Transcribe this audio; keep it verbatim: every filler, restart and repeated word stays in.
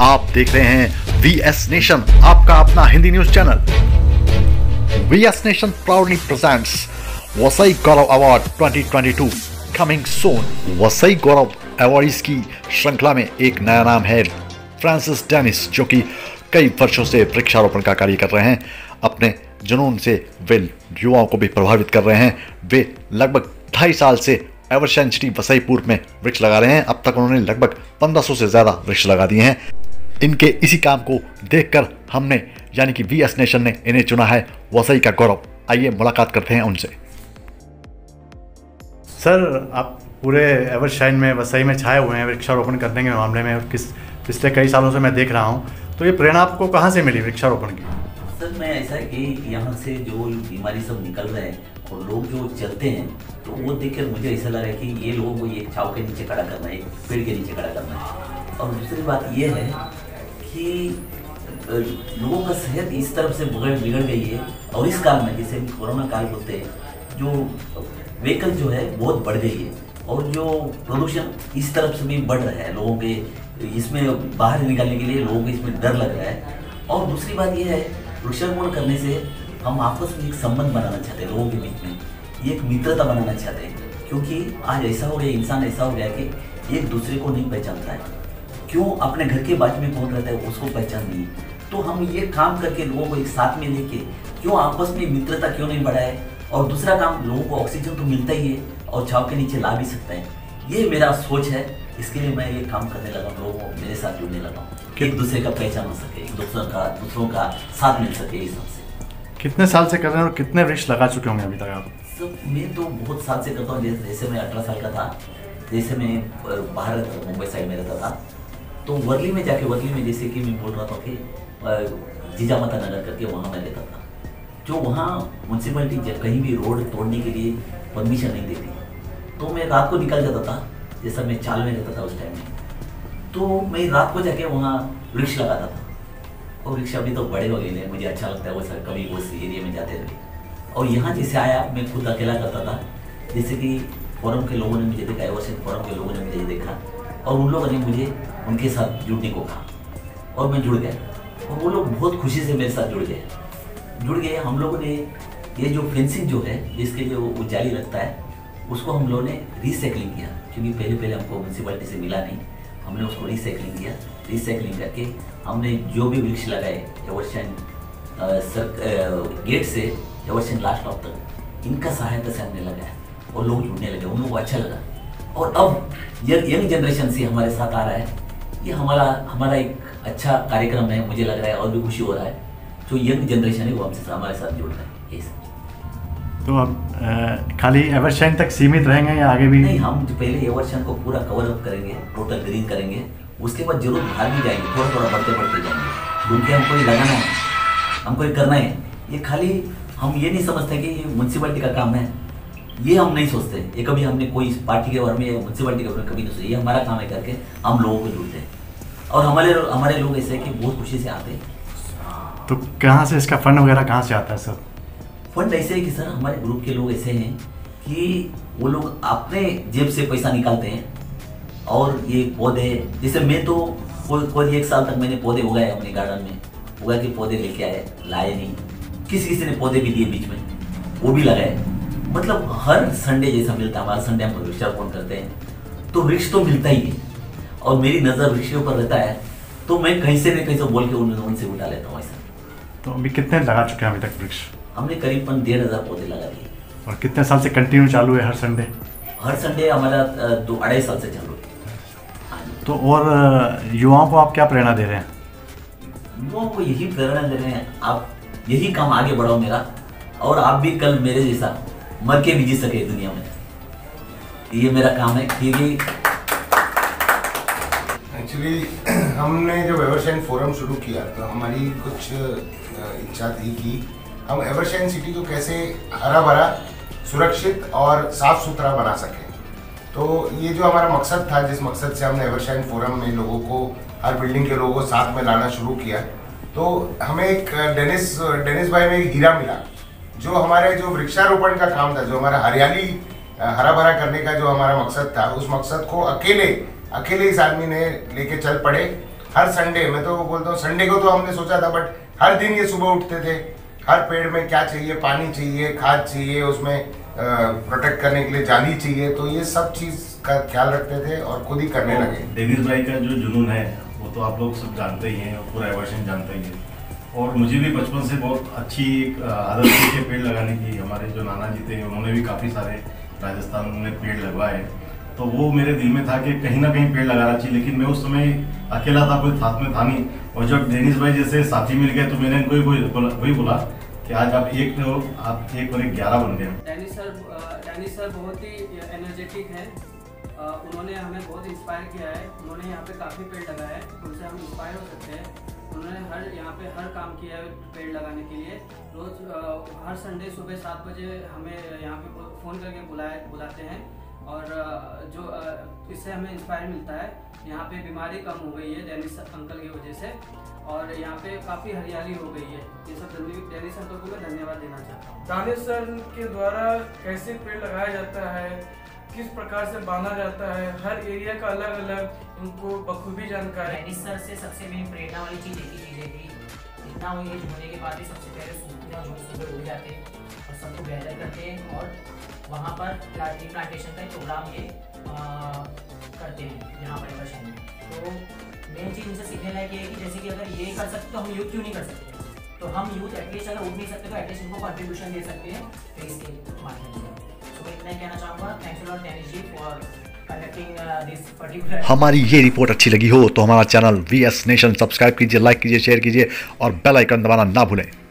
आप देख रहे हैं वी एस नेशन, आपका अपना Hindi news channel. V S nation proudly presents Vasai Gaurav award twenty twenty two coming soon. Vasai Gaurav awardees की श्रृंखला में एक नया नाम है फ्रांसिस डेनिस, जो कि कई वर्षों से वृक्षारोपण का कार्य कर रहे हैं। अपने जुनून से वे युवाओं को भी प्रभावित कर रहे हैं। वे लगभग ढाई साल से एवरशाइन सिटी वसईपुर में वृक्ष लगा रहे हैं। अब तक उन्होंने लगभग पंद्रह सौ से ज़्यादा वृक्ष लगा दिए हैं। इनके इसी काम को देखकर हमने यानी कि वी एस नेशन ने इन्हें चुना है वसई का गौरव। आइए मुलाकात करते हैं उनसे। सर, आप पूरे एवरशाइन में वसई में छाए हुए हैं वृक्षारोपण करने के मामले में, और किस पिछले कई सालों से मैं देख रहा हूँ। तो ये प्रेरणा आपको कहाँ से मिली वृक्षारोपण की? सर, मैं ऐसा है कि यहाँ से जो बीमारी सब निकल रहे हैं और लोग जो चलते हैं, तो वो देखकर मुझे ऐसा लग रहा है कि ये लोगों को एक छाव के नीचे खड़ा करना है, एक पेड़ के नीचे खड़ा करना है। और दूसरी बात ये है कि लोगों का सेहत इस तरफ से बिगड़ बिगड़ गई है, और इस काल में जिसे कोरोना काल बोलते हैं, जो व्हीकल जो है बहुत बढ़ गई है, और जो प्रदूषण इस तरफ से भी बढ़ रहा है। लोगों के इसमें बाहर निकालने के लिए लोगों को इसमें डर लग रहा है। और दूसरी बात यह है, वृक्षारोपण करने से हम आपस में एक संबंध बनाना चाहते हैं, लोगों के बीच में एक मित्रता बनाना चाहते हैं। क्योंकि आज ऐसा हो गया, इंसान ऐसा हो गया कि एक दूसरे को नहीं पहचानता है। क्यों अपने घर के बाजू में कौन रहता है उसको पहचान नहीं। तो हम ये काम करके लोगों को एक साथ में लेके क्यों आपस में मित्रता क्यों नहीं बढ़ाए। और दूसरा काम, लोगों को ऑक्सीजन तो मिलता ही है और छाव के नीचे ला भी सकता है। ये मेरा सोच है, इसके लिए मैं ये काम करने लगा, लोगों को मेरे साथ जुड़ने लगा हूँ कि एक दूसरे का पहचान हो सके, एक दूसरों का दूसरों का साथ मिल सके। इस हिसाब से कितने साल से कर रहे हैं और कितने वृक्ष लगा चुके होंगे अभी तक आप? सब मैं तो बहुत साल से करता हूँ। जैसे मैं अठारह साल का था, जैसे मैं बाहर रहता था, मुंबई साइड में रहता था, तो वर्ली में जाके, वर्ली में जैसे कि मैं बोल रहा था कि जीजामाता नगर करके वहाँ मैं रहता था, जो वहाँ म्यूनसिपलिटी कहीं भी रोड तोड़ने के लिए परमिशन नहीं देती। तो मैं रात को निकल जाता था, जैसा मैं चाल में रहता था उस टाइम में, तो मैं रात को जाके वहाँ वृक्ष लगाता था। और वृक्ष अभी तो बड़े हो गए हैं, मुझे अच्छा लगता है वो सर, कभी उस एरिया में जाते थे। और यहाँ जैसे आया, मैं खुद अकेला करता था। जैसे कि फोरम के लोगों ने मुझे देखा, एवरशाइन फोरम के लोगों ने मुझे देखा, और उन लोगों ने मुझे उनके साथ जुड़ने को कहा, और मैं जुड़ गया। और वो लोग बहुत खुशी से मेरे साथ जुड़ गए जुड़ गए हम लोगों ने ये जो फेंसिंग जो है, जिसके लिए वो जाली लगता है, उसको हम लोगों ने रिसाइकलिंग किया। क्योंकि पहले पहले हमको म्यूनसिपलिटी से मिला नहीं, हमने उसको रिसाइकलिंग किया। रिसाइकलिंग करके हमने जो भी वृक्ष लगाए एवरशाइन गेट से एवरशाइन लास्ट स्टॉप तक, इनका सहायता से हमने लगाया और लोग जुड़ने लगे, उन लोगों को अच्छा लगा। और अब यह यंग जनरेशन से हमारे साथ आ रहा है। ये हमारा हमारा एक अच्छा कार्यक्रम है, मुझे लग रहा है, और भी खुशी हो रहा है। जो यंग जनरेशन है वो हमसे हमारे साथ जुड़ रहा है। ये तो अब खाली एवरशाइन तक सीमित रहेंगे या आगे भी? नहीं, हम जो पहले एवरशाइन को पूरा कवर अप करेंगे, टोटल ग्रीन करेंगे, उसके बाद जरूर बाहर भी जाएंगे, थोड़ा थोड़ा बढ़ते बढ़ते जाएंगे। क्योंकि हमको ये लगाना है, हमको ये करना है। ये खाली हम ये नहीं समझते कि ये म्यूनसिपलिटी का काम है, ये हम नहीं सोचते। ये कभी हमने कोई पार्टी के बारे में या म्यूनसिपलिटी के बारे में कभी नहीं सोचा। ये हमारा काम है करके हम लोगों को जुड़ते हैं, और हमारे हमारे लोग ऐसे हैं कि बहुत खुशी से आते हैं। तो कहाँ से इसका फंड वगैरह कहाँ से आता है सर? फंड ऐसे है कि सर, हमारे ग्रुप के लोग ऐसे हैं कि वो लोग अपने जेब से पैसा निकालते हैं। और ये पौधे, जैसे मैं तो कोई कोई एक साल तक मैंने पौधे उगाए अपने गार्डन में, उगा के पौधे लेके आए, लाए नहीं। किसी किसी ने पौधे भी दिए बीच में, वो भी लगाए। मतलब हर संडे जैसा मिलता है, हमारा संडे हम वृक्षारोपण करते हैं, तो वृक्ष तो मिलता ही है। और मेरी नज़र वृक्ष के ऊपर रहता है, तो मैं कहीं से न कहीं से बोल के उनसे उठा लेता हूँ ऐसा। तो अभी कितने लगा चुके हैं अभी तक वृक्ष? हमने करीबन डेढ़ हज़ार पौधे लगा दिए। और कितने साल से कंटिन्यू चालू है हर संडे? हर संडे हमारा दो अढ़ाई साल से चालू है। तो और युवाओं को आप क्या प्रेरणा दे रहे हैं? युवाओं को यही प्रेरणा दे रहे हैं, आप यही काम आगे बढ़ाओ मेरा, और आप भी कल मेरे जैसा मर के भी जी सके दुनिया में। ये मेरा काम है। क्योंकि एक्चुअली हमने जब एवरशाइन फोरम शुरू किया, तो हमारी कुछ इच्छा थी कि हम एवरशाइन सिटी को कैसे हरा भरा, सुरक्षित और साफ सुथरा बना सकें। तो ये जो हमारा मकसद था, जिस मकसद से हमने एवरशाइन फोरम में लोगों को, हर बिल्डिंग के लोगों को साथ में लाना शुरू किया, तो हमें एक डेनिस डेनिस भाई में एक हीरा मिला, जो हमारे जो वृक्षारोपण का काम था, जो हमारा हरियाली हरा भरा करने का जो हमारा मकसद था, उस मकसद को अकेले अकेले इस आदमी ने लेके चल पड़े हर संडे, मैं तो बोलता हूँ संडे को तो हमने सोचा था, बट हर दिन ये सुबह उठते थे, हर पेड़ में क्या चाहिए, पानी चाहिए, खाद चाहिए, उसमें प्रोटेक्ट करने के लिए जाली चाहिए, तो ये सब चीज़ का ख्याल रखते थे और खुद ही करने लगे। डेनिस भाई का जो जुनून है वो तो आप लोग सब जानते ही हैं और पूरा एवर्शन जानते ही हैं, और मुझे भी बचपन से बहुत अच्छी एक आदत थी कि पेड़ लगाने की। हमारे जो नाना जी थे उन्होंने भी काफ़ी सारे राजस्थान में पेड़ लगवाए, तो वो मेरे दिल में था कि कहीं ना कहीं पेड़ लगाना चाहिए, लेकिन मैं उस समय अकेला था, कोई साथ में था नहीं। और जब डेनिस भाई जैसे साथी मिल गए तो मैंने इनको वही बोला कि आज आप एक तो आप एक और एक ग्यारह बन गए। डेनिस सर डेनिस सर बहुत ही एनर्जेटिक हैं, उन्होंने हमें बहुत इंस्पायर किया है। उन्होंने यहाँ पे काफ़ी पेड़ लगाए हैं, उनसे हम इंस्पायर हो सकते हैं। उन्होंने हर यहाँ पे हर काम किया है पेड़ लगाने के लिए। रोज़ हर संडे सुबह सात बजे हमें यहाँ पे फ़ोन करके बुलाए बुलाते हैं, और जो इससे हमें इंस्पायर मिलता है। यहाँ पे बीमारी कम हो गई है डेनिस अंकल की वजह से, और यहाँ पे काफ़ी हरियाली हो गई है। ये सब डेनिस अंकल को मैं धन्यवाद देना चाहता हूँ। दानिश सर के द्वारा कैसे पेड़ लगाया जाता है, किस प्रकार से बांधा जाता है, हर एरिया का अलग अलग इनको बखूबी जानकारी। डेनिस सर से सबसे मेन प्रेरणा वाली चीज़ एक ही चीज़ है कि इतना वो एज होने के बाद भी सबसे पहले सूखना जो सुबह उड़ जाते हैं और सबको गैदर करते हैं, और वहाँ पर ट्री प्लांटेशन का प्रोग्राम ये आ, करते हैं यहाँ पर एवर्शन में। तो मेन चीज़ इनसे सीखने लायक है कि जैसे कि अगर ये कर सकते तो हम यूथ क्यों नहीं कर सकते। तो हम यूथ एटलीस्ट अगर उठ नहीं सकते तो एटलीस्ट इनको कॉन्ट्रीब्यूशन दे सकते हैं ट्रीज के माध्यम से। तो मैं इतना ही कहना चाहूँगा। Thanks a lot Dennis ji for conducting this particular. हमारी ये रिपोर्ट अच्छी लगी हो तो हमारा channel V S nation subscribe कीजिए, लाइक कीजिए, शेयर कीजिए और बेल आइकन दबाना ना भूलें।